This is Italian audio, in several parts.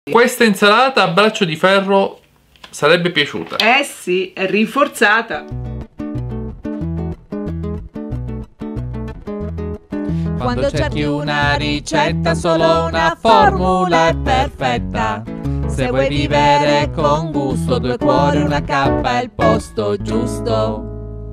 Questa insalata a braccio di ferro sarebbe piaciuta. Eh sì, è rinforzata. Quando cerchi una ricetta, solo una formula è perfetta. Se vuoi vivere con gusto, 2 cuori, una cappa è il posto giusto.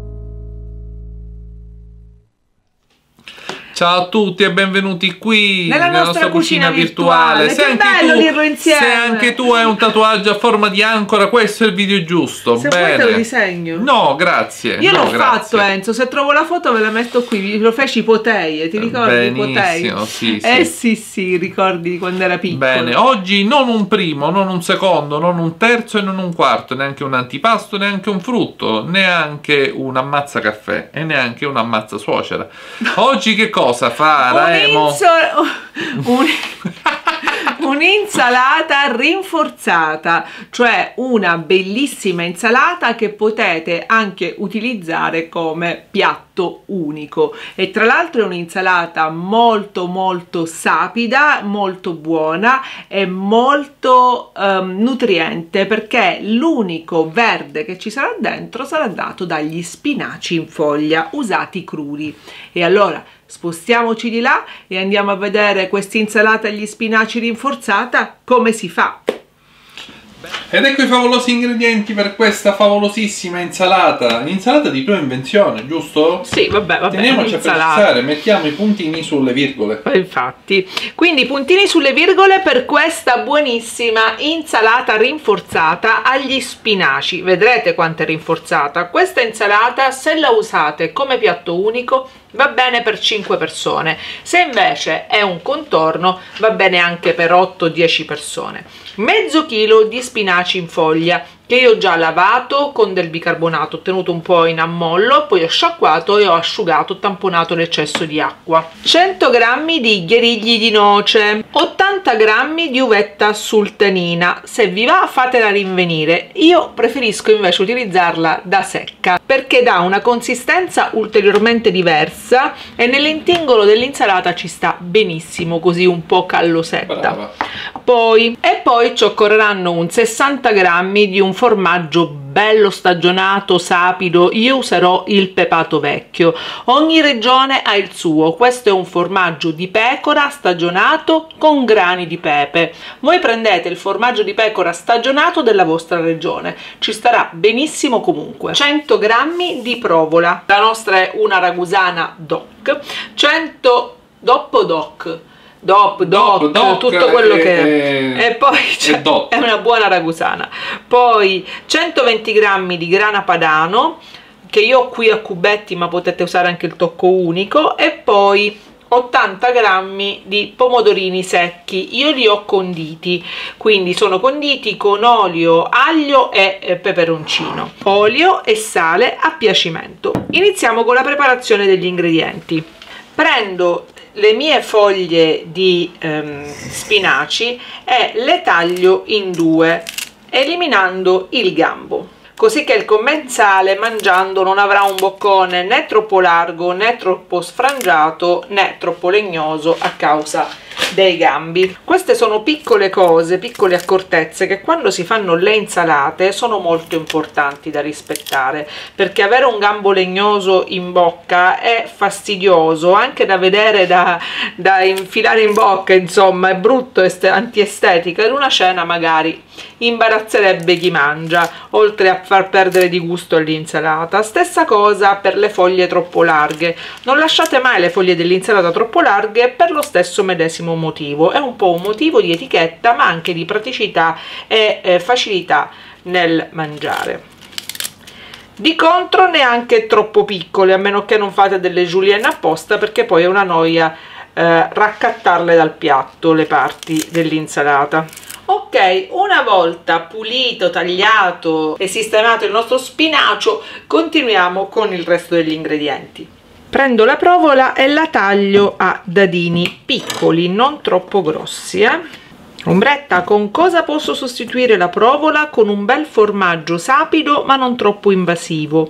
Ciao a tutti e benvenuti qui nella nostra cucina virtuale. Se che bello dirlo insieme. Se anche tu hai un tatuaggio a forma di ancora, questo è il video giusto. Se bene. vuoi te lo disegno. No, grazie. Io no, l'ho fatto, Enzo. Se trovo la foto ve la metto qui. Lo feci Poteie, ti ricordi Poteie? Sì, sì, ricordi di quando era piccolo. Bene, oggi non un primo, non un secondo, non un terzo e non un quarto, neanche un antipasto, neanche un frutto, neanche un ammazza caffè e neanche un ammazza suocera. Oggi che cosa faremo? Un'insalata rinforzata, cioè una bellissima insalata che potete anche utilizzare come piatto unico, e tra l'altro è un'insalata molto sapida, molto buona e molto nutriente, perché l'unico verde che ci sarà dentro sarà dato dagli spinaci in foglia usati crudi. E allora spostiamoci di là e andiamo a vedere questa insalata agli spinaci rinforzata come si fa. Ed ecco i favolosi ingredienti per questa favolosissima insalata. L'insalata di tua invenzione, giusto? Sì, vabbè. Teniamoci a precisare, mettiamo i puntini sulle virgole. Infatti, quindi puntini sulle virgole per questa buonissima insalata rinforzata agli spinaci. Vedrete quanto è rinforzata. Questa insalata, se la usate come piatto unico, va bene per 5 persone. Se invece è un contorno, va bene anche per 8-10 persone. Mezzo chilo di spinaci in foglia che io ho già lavato con del bicarbonato, ho tenuto un po' in ammollo, poi ho sciacquato e ho asciugato, tamponato l'eccesso di acqua. 100 g di gherigli di noce, 80 g di uvetta sultanina. Se vi va fatela rinvenire, io preferisco invece utilizzarla da secca perché dà una consistenza ulteriormente diversa e nell'intingolo dell'insalata ci sta benissimo, così un po' callosetta. Brava. Poi ci occorreranno un 60 g di un formaggio bello stagionato, sapido. Io userò il pepato vecchio, ogni regione ha il suo. Questo è un formaggio di pecora stagionato con grani di pepe. Voi prendete il formaggio di pecora stagionato della vostra regione, ci starà benissimo comunque. 100 g di provola, la nostra è una ragusana DOC, 100 DOC, tutto quello che è. E poi è una buona ragusana. Poi 120 g di grana padano, che io ho qui a cubetti ma potete usare anche il tocco unico, e poi 80 g di pomodorini secchi. Io li ho conditi, quindi sono conditi con olio, aglio e peperoncino, olio e sale a piacimento. Iniziamo con la preparazione degli ingredienti. Prendo le mie foglie di spinaci e le taglio in 2, eliminando il gambo, così che il commensale mangiando non avrà un boccone né troppo largo né troppo sfrangiato né troppo legnoso a causa dei gambi. Queste sono piccole cose, piccole accortezze che quando si fanno le insalate sono molto importanti da rispettare, perché avere un gambo legnoso in bocca è fastidioso, anche da vedere, da infilare in bocca, insomma è brutto, antiestetica. Ad una cena magari imbarazzerebbe chi mangia, oltre a far perdere di gusto all'insalata. Stessa cosa per le foglie troppo larghe, non lasciate mai le foglie dell'insalata troppo larghe per lo stesso medesimo motivo. È un po' un motivo di etichetta ma anche di praticità e facilità nel mangiare. Di contro neanche troppo piccole, a meno che non fate delle julienne apposta, perché poi è una noia raccattarle dal piatto le parti dell'insalata. Ok, una volta pulito, tagliato e sistemato il nostro spinacio, continuiamo con il resto degli ingredienti. Prendo la provola e la taglio a dadini piccoli, non troppo grossi. Ombretta, con cosa posso sostituire la provola? Con un bel formaggio sapido ma non troppo invasivo,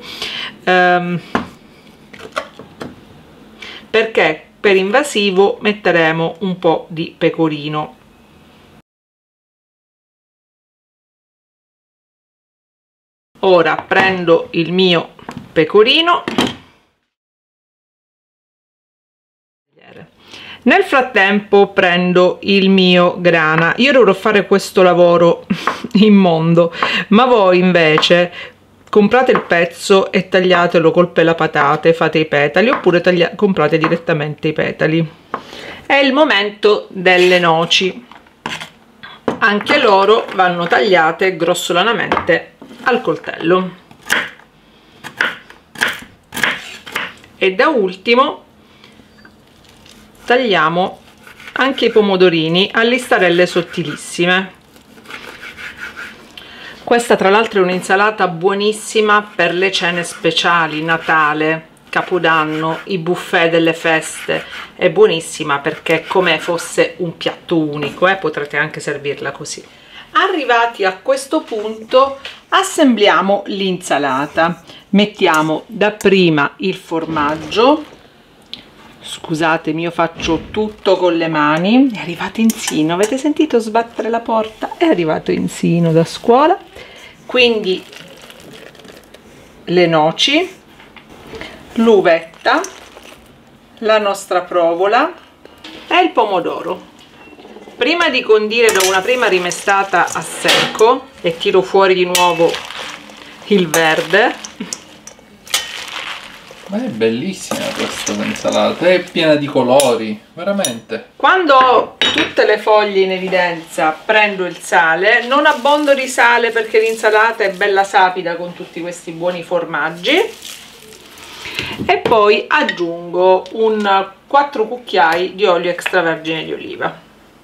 perché per invasivo metteremo un po' di pecorino. Ora prendo il mio pecorino. Nel frattempo prendo il mio grana. Io dovrò fare questo lavoro immondo, ma voi invece comprate il pezzo e tagliatelo col pelapatate, fate i petali, oppure comprate direttamente i petali. È il momento delle noci. Anche loro vanno tagliate grossolanamente al coltello. E da ultimo tagliamo anche i pomodorini a listarelle sottilissime. Questa tra l'altro è un'insalata buonissima per le cene speciali, Natale, Capodanno, i buffet delle feste. È buonissima perché è come fosse un piatto unico, potrete anche servirla così. Arrivati a questo punto assembliamo l'insalata. Mettiamo dapprima il formaggio. Scusatemi, io faccio tutto con le mani. È arrivato Insino, avete sentito sbattere la porta? È arrivato Insino da scuola. Quindi le noci, l'uvetta, la nostra provola e il pomodoro. Prima di condire do una prima rimestata a secco e tiro fuori di nuovo il verde. Ma è bellissima questa insalata, è piena di colori, veramente. Quando ho tutte le foglie in evidenza prendo il sale, non abbondo di sale perché l'insalata è bella sapida con tutti questi buoni formaggi, e poi aggiungo 4 cucchiai di olio extravergine di oliva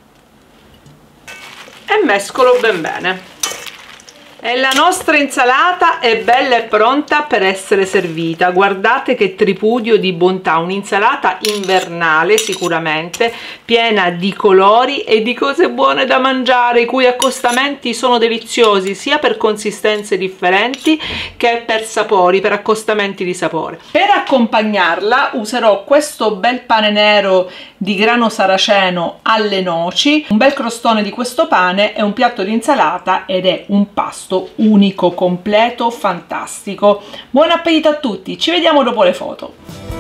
e mescolo ben bene. E la nostra insalata è bella e pronta per essere servita. Guardate che tripudio di bontà, un'insalata invernale sicuramente, piena di colori e di cose buone da mangiare, i cui accostamenti sono deliziosi sia per consistenze differenti che per sapori, per accostamenti di sapore. Per accompagnarla userò questo bel pane nero di grano saraceno alle noci, un bel crostone di questo pane e un piatto di insalata, ed è un pasto unico, completo, fantastico. Buon appetito a tutti, ci vediamo dopo le foto.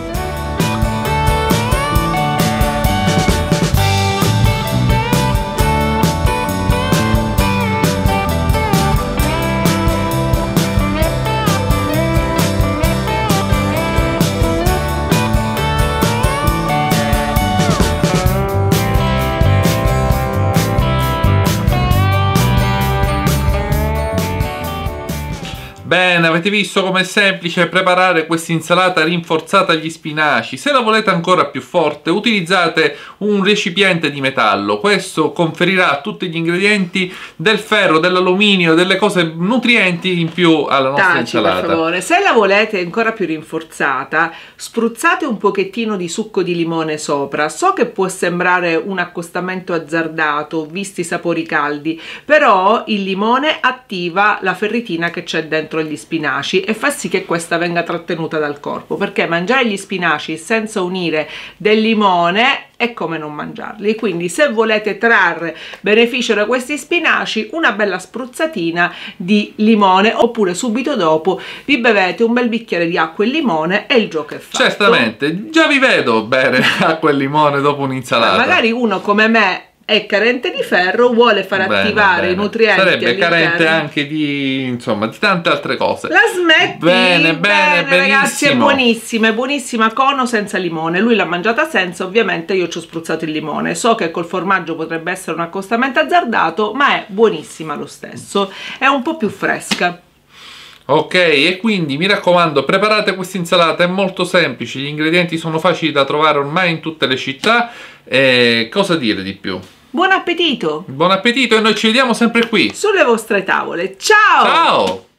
Bene, avete visto com'è semplice preparare questa insalata rinforzata agli spinaci. Se la volete ancora più forte, utilizzate un recipiente di metallo. Questo conferirà a tutti gli ingredienti del ferro, dell'alluminio, delle cose nutrienti in più alla nostra insalata. Per favore. Se la volete ancora più rinforzata, spruzzate un pochettino di succo di limone sopra. So che può sembrare un accostamento azzardato, visti i sapori caldi, però il limone attiva la ferritina che c'è dentro gli spinaci e fa sì che questa venga trattenuta dal corpo, perché mangiare gli spinaci senza unire del limone è come non mangiarli. Quindi se volete trarre beneficio da questi spinaci, una bella spruzzatina di limone, oppure subito dopo vi bevete un bel bicchiere di acqua e limone e il gioco è fatto. Certamente, già vi vedo bere acqua e limone dopo un'insalata. Magari uno come me è carente di ferro, vuole far attivare i nutrienti, sarebbe carente anche di, insomma, di tante altre cose. La smetti? Bene, ragazzi, è buonissima, è buonissima, cono senza limone. Lui l'ha mangiata senza, ovviamente io ci ho spruzzato il limone. So che col formaggio potrebbe essere un accostamento azzardato, ma è buonissima lo stesso, è un po' più fresca. Ok, e quindi mi raccomando, preparate questa insalata, è molto semplice, gli ingredienti sono facili da trovare ormai in tutte le città. Cosa dire di più? Buon appetito! Buon appetito, e noi ci vediamo sempre qui sulle vostre tavole. Ciao! Ciao!